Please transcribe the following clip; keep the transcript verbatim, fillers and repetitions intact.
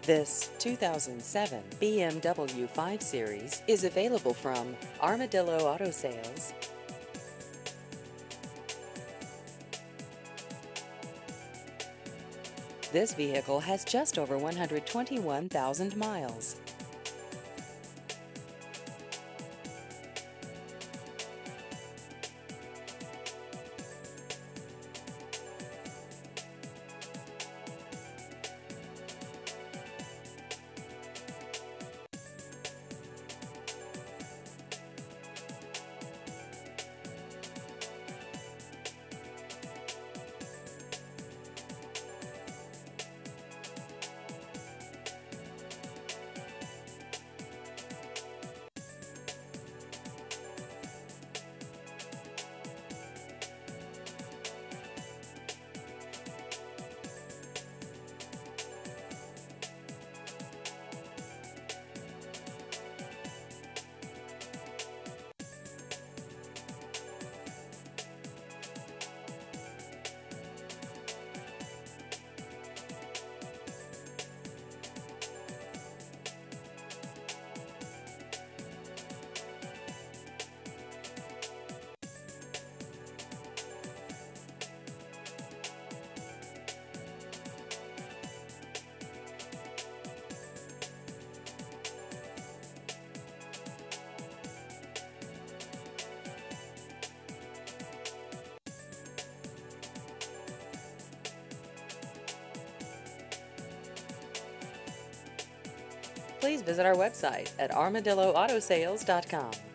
This two thousand seven B M W five Series is available from Armadillo Auto Sales. This vehicle has just over one hundred twenty-one thousand miles. Please visit our website at armadillo auto sales dot com.